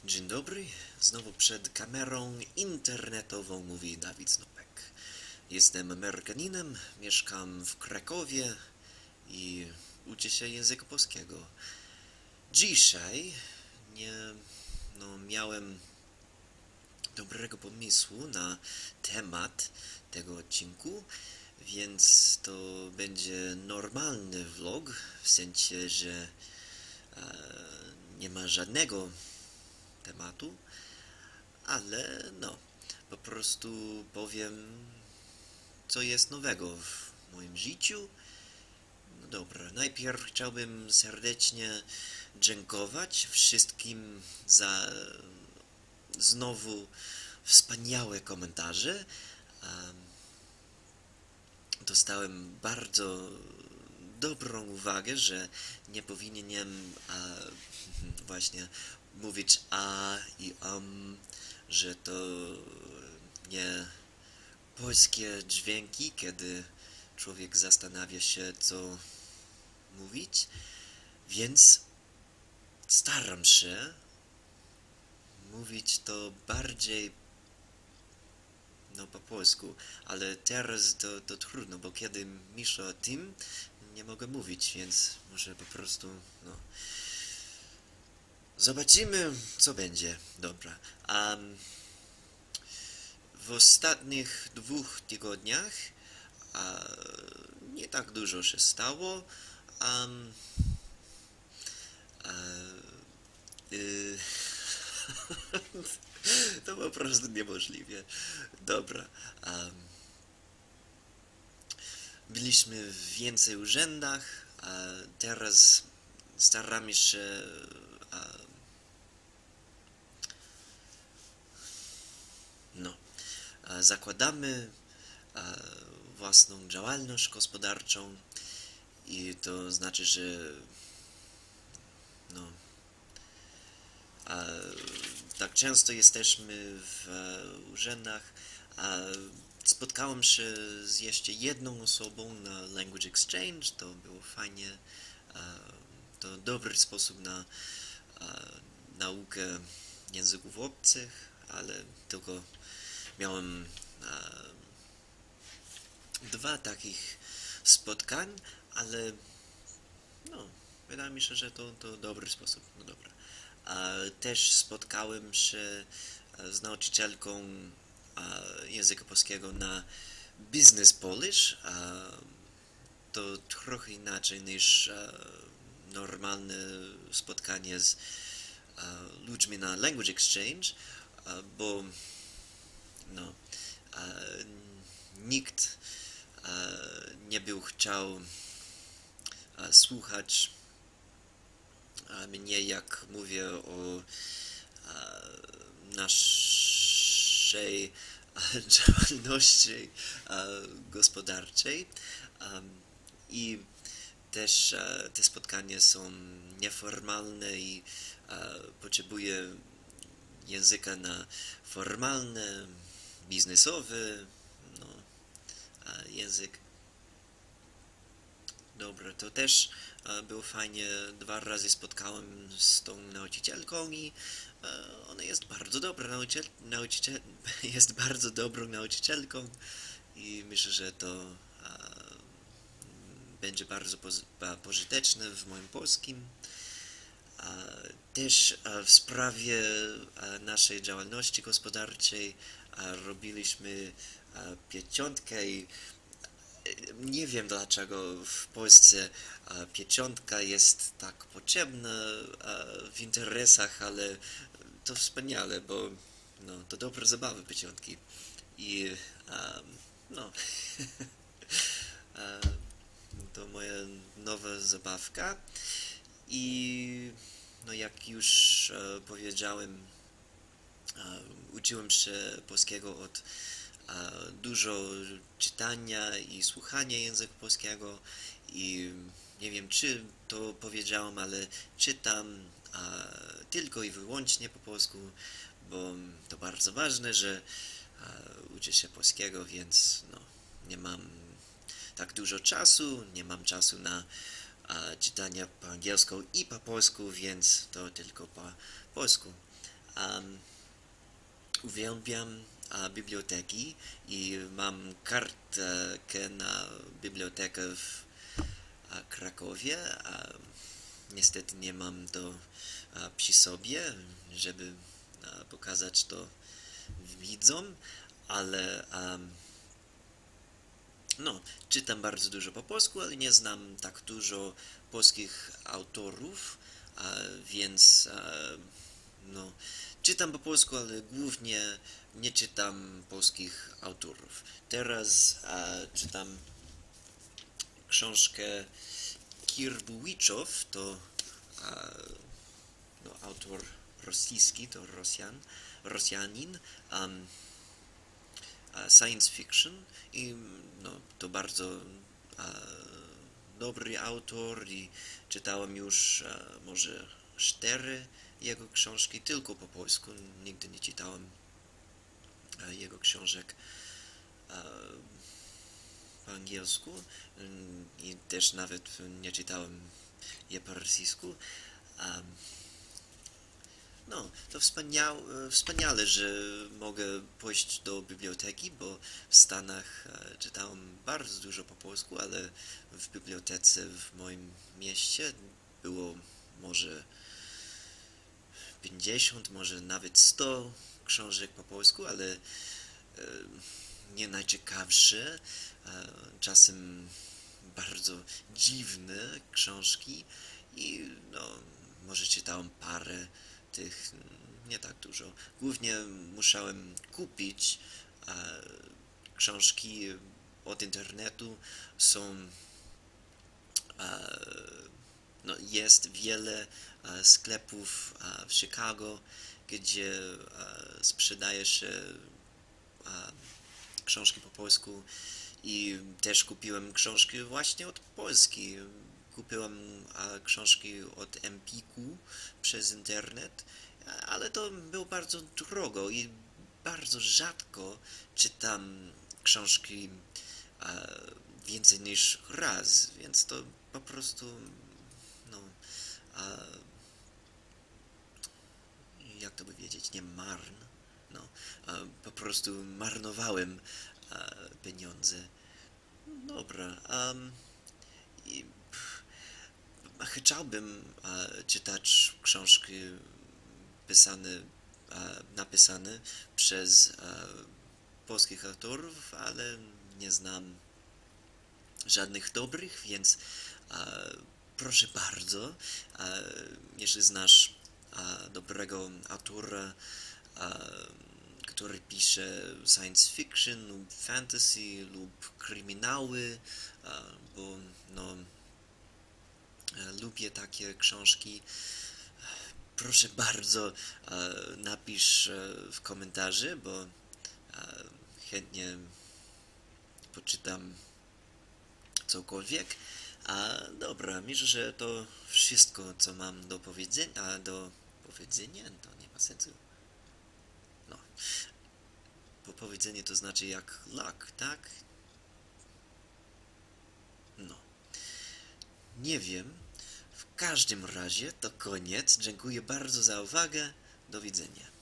Dzień dobry, znowu przed kamerą internetową mówi Dawid Snopek. Jestem Amerykaninem, mieszkam w Krakowie i uczę się języka polskiego. Dzisiaj nie, miałem dobrego pomysłu na temat tego odcinku, więc to będzie normalny vlog, w sensie, że nie ma żadnego tematu, ale po prostu powiem, co jest nowego w moim życiu. No dobra, najpierw chciałbym serdecznie dziękować wszystkim za znowu wspaniałe komentarze. Dostałem bardzo dobrą uwagę, że nie powinienem właśnie mówić a i że to nie polskie dźwięki, kiedy człowiek zastanawia się, co mówić, więc staram się mówić to bardziej po polsku, ale teraz to trudno, bo kiedy myślę o tym, nie mogę mówić, więc może po prostu, zobaczymy, co będzie. Dobra. W ostatnich 2 tygodniach nie tak dużo się stało. Um, y, to po prostu niemożliwe. Dobra. Byliśmy w więcej urzędach, a teraz staramy się zakładamy własną działalność gospodarczą i to znaczy, że no, tak często jesteśmy w urzędach. Spotkałem się z jeszcze jedną osobą na Language Exchange, to było fajnie. To dobry sposób na naukę języków obcych, ale tylko miałem 2 takich spotkań, ale wydaje mi się, że to dobry sposób. No dobra. Też spotkałem się z nauczycielką języka polskiego na Business Polish. To trochę inaczej niż normalne spotkanie z ludźmi na Language Exchange, bo no, nikt nie był chciał słuchać mnie, jak mówię o naszej działalności gospodarczej i też te spotkania są nieformalne i potrzebuję języka na formalny, biznesowy, język. Dobra, to też było fajnie. 2 razy spotkałem z tą nauczycielką i ona jest bardzo dobra jest bardzo dobrą nauczycielką i myślę, że to będzie bardzo pożyteczne w moim polskim. Też w sprawie naszej działalności gospodarczej robiliśmy pieczątkę i nie wiem dlaczego w Polsce pieczątka jest tak potrzebna w interesach, ale to wspaniale, bo to dobre zabawy pieczątki. I no, to moja nowa zabawka. I jak już powiedziałem, uczyłem się polskiego od dużo czytania i słuchania języka polskiego i nie wiem, czy to powiedziałem, ale czytam tylko i wyłącznie po polsku, bo to bardzo ważne, że uczę się polskiego, więc nie mam tak dużo czasu, nie mam czasu na czytania po angielsku i po polsku, więc to tylko po polsku. Um, Uwielbiam biblioteki i mam kartkę na bibliotekę w Krakowie. Niestety nie mam to przy sobie, żeby pokazać to widzom, ale no, czytam bardzo dużo po polsku, ale nie znam tak dużo polskich autorów, więc no, czytam po polsku, ale głównie nie czytam polskich autorów. Teraz czytam książkę Kirbowiczow, to no, autor rosyjski, to Rosjanin, science fiction i no, to bardzo dobry autor i czytałem już może 4 jego książki tylko po polsku, nigdy nie czytałem jego książek po angielsku i też nawet nie czytałem je po rosyjsku. No, to wspaniale, że mogę pójść do biblioteki, bo w Stanach czytałem bardzo dużo po polsku, ale w bibliotece w moim mieście było może 50, może nawet 100 książek po polsku, ale nie najciekawsze, czasem bardzo dziwne książki i no, może czytałem parę tych, nie tak dużo. Głównie musiałem kupić książki od internetu. Są no, jest wiele sklepów w Chicago, gdzie sprzedaje się książki po polsku i też kupiłem książki właśnie od Polski. Kupiłem książki od Empiku przez internet, ale to było bardzo drogo i bardzo rzadko czytam książki więcej niż raz, więc to po prostu no, jak to powiedzieć, nie marn, no, po prostu marnowałem pieniądze. Dobra, i chciałbym czytać książki pisane, napisane przez polskich autorów, ale nie znam żadnych dobrych, więc proszę bardzo, jeśli znasz dobrego autora, który pisze science fiction lub fantasy lub kryminały, bo no, lubię takie książki. Proszę bardzo, napisz w komentarzu, bo chętnie poczytam cokolwiek. Dobra, myślę, że to wszystko, co mam do powiedzenia, to nie ma sensu. No, powiedzenie to znaczy jak luck, tak? No, nie wiem. W każdym razie to koniec. Dziękuję bardzo za uwagę. Do widzenia.